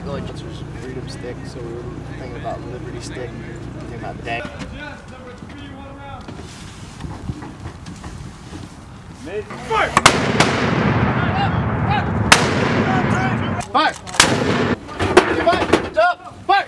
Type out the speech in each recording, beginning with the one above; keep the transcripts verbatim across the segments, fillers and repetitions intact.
feel like it's just freedom stick, so we were thinking about liberty stick, thinking about deck. Mid. Fire! Fire! Get back! Up! Fire!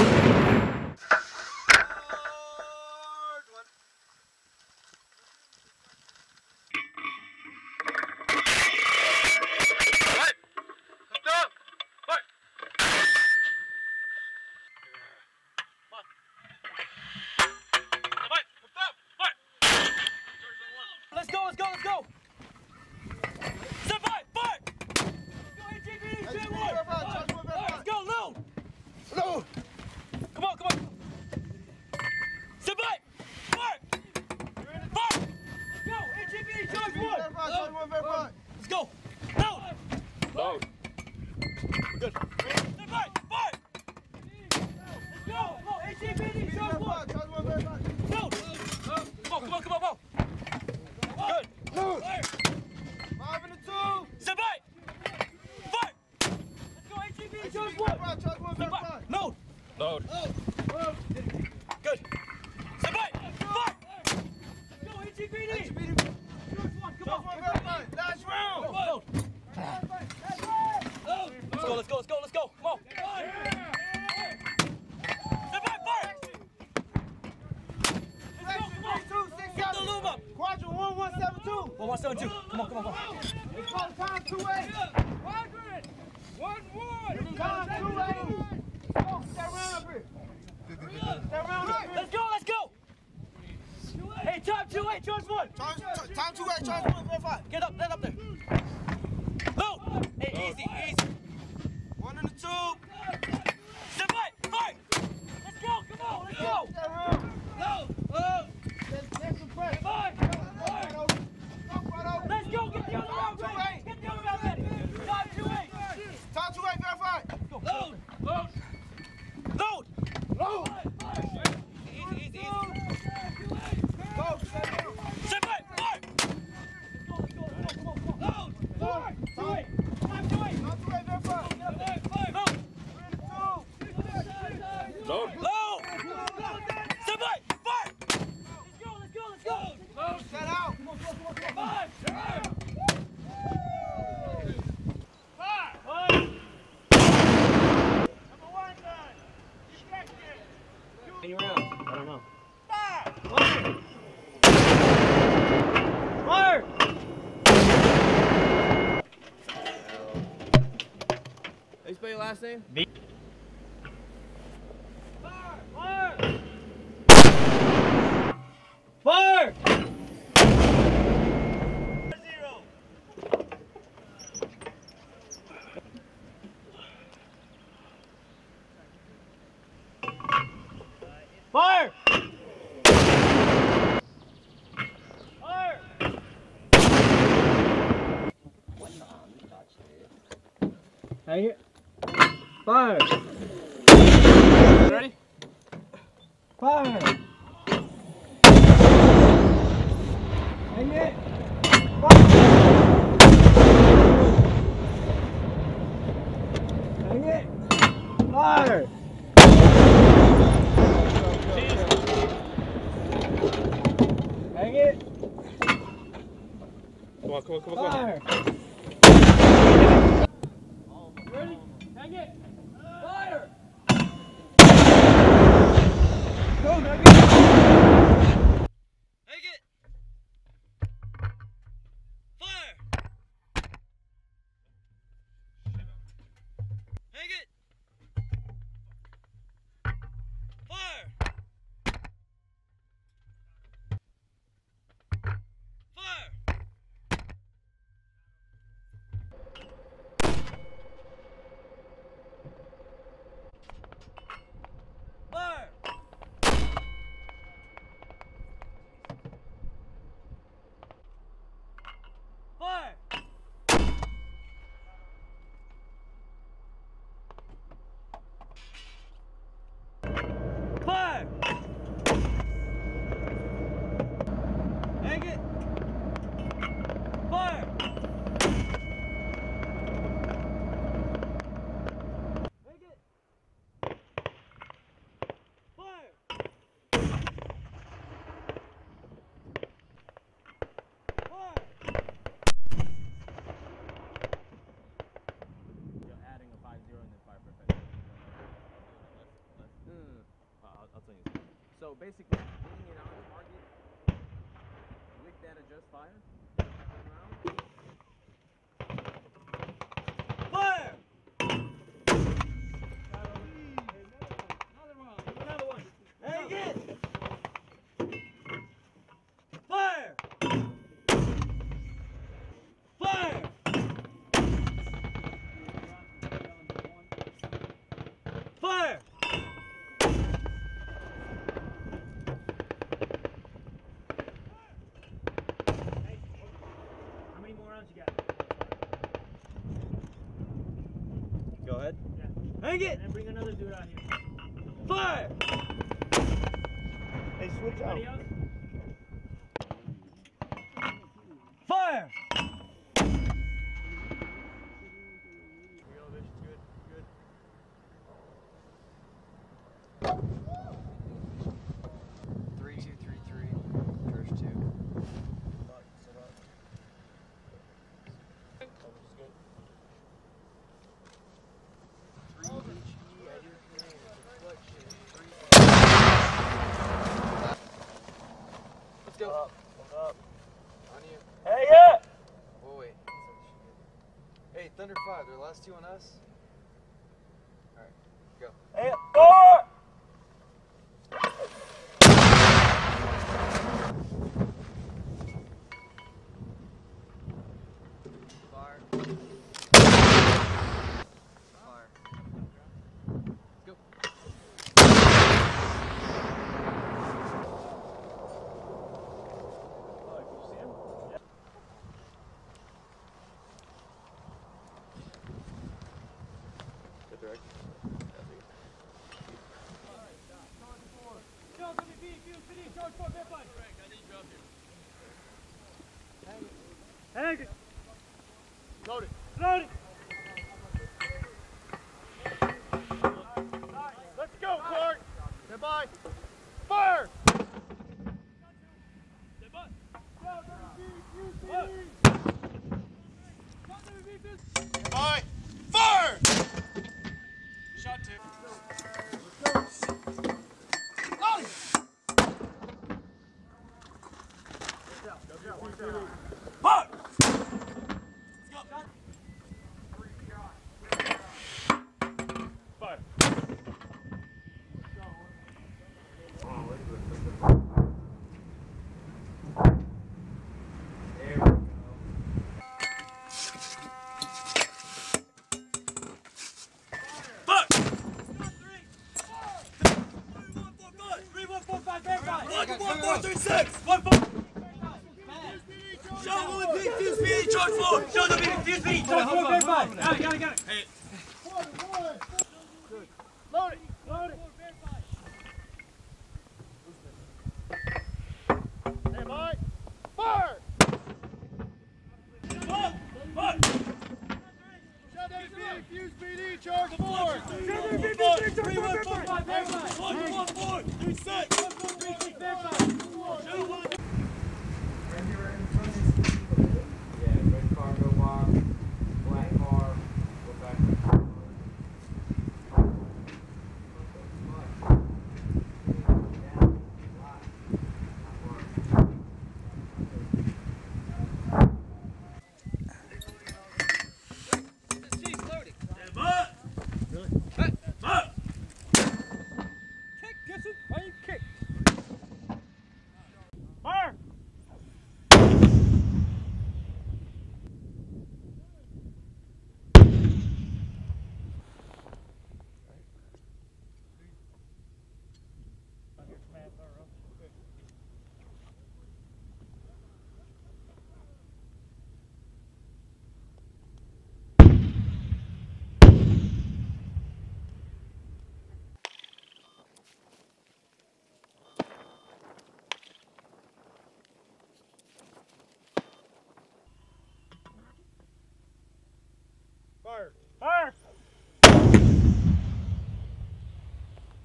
Let's go, let's go, let's go! Step by, fire! Let's go, A G B, let's go, load! Load! Come on, come on! Step by, fire! Fire! Let's go, A G B, charge one! Let's go! Load! Load! Good. Step by, fire! Let's go! Come on, A G B, charge one! Load! Come on, come on, come on, come on! Good. Load. Five and a two. Step by. Fire. Let's go, A G B. Charge one. Charge one. Step by. Load. Load. Load. Good. Step by. Fire. Let's go, A G B D. A G B D. Charge one. Come on. Last round. Load. Let's go. Let's go. Let's go. Let's go. Come on. Step by. Fire. Let's go. Come on. Get the lube up. Quadrant one one seven two. one one seven two. Come on, come on, come on. It's called time two eight. Quadrant. one one. Time two eight. Go, stay around up here. Stay around up here. Let's go, let's go. Hey, time two eight, charge one. Time two eight, charge one, verify. Get up, get up there. Load. Hey, easy, easy. One and a two. Step by, fire. Let's go, come on, let's go. Stay around. Load, load. Let's go, get the other round ready. Get the other round ready. Time two eight. Time two eight, verify. Load. Load. Load. Load. Easy, easy, easy. Go. Step back. Fire. Let's go, let's go, let's go. Come on, come on. Load. Load. Two eight. Time two eight. Time two eight, verify. Get up there. Fire. Load. Load. Load. Step back. Fire. Let's go, let's go, let's go. Load. Set out. Come on, come on, come on, come on. Five. Any rounds? I don't know. Fire! Fire! How you spell your last name? B. Fire! Fire! Fire! Zero. Fire! Fire! Hang it. Fire! Ready? Fire! Hang it. Fire! Hang it. Fire! Hang it. Come on, come on, come on, Fire. Come on. Ready? Hang it. Fire. Go, hang it. Hang it. Fire. Hang it. Fire. Fire! Another one. Hang it! Fire! Fire! Fire! How many more rounds you got? Go ahead. Yeah. Hang it! And then bring another dude out here. Fire! Hey, switch out. Else? Fire! Three two three three. First two. Let's go. Up, up. On you. Hey, yeah! Oh wait. Hey, Thunder five. They're the last two on us. All right, go. Hey, four! Fire. Fire. Go. Good direction. Hang it! Load it. Load it! Let's go, Clark. Stand by. Fire! Bye. Fire! Shot two. Load it. Fire! Fire. Load it. Load it! Stand by. Fire! Fire! Fire! Shot W B, fuse B D, charge four. Three, one, four, five, verify. One, one, four, three, six. One, four, three, six, verify. Two, one. Yeah, red car, go walk. Black car, go back. Fire! Fire. Fire!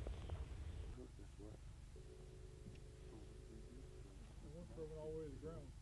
All the way to the ground.